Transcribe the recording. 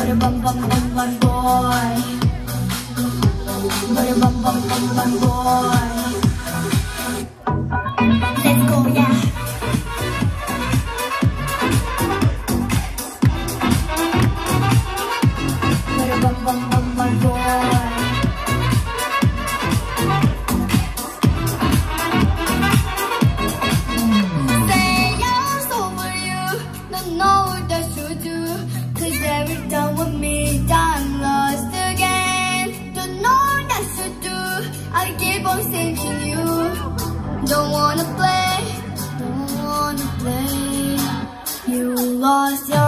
But a bum bum bum bum boy. But a bum bum bum bum boy. Let's go, yeah. But a bum bum bum bum boy. Say yes over you, don't know what I should do. 'Cause every time with me, I'm lost again. Don't know what I should do, I keep on thinking you. Don't wanna play, you lost your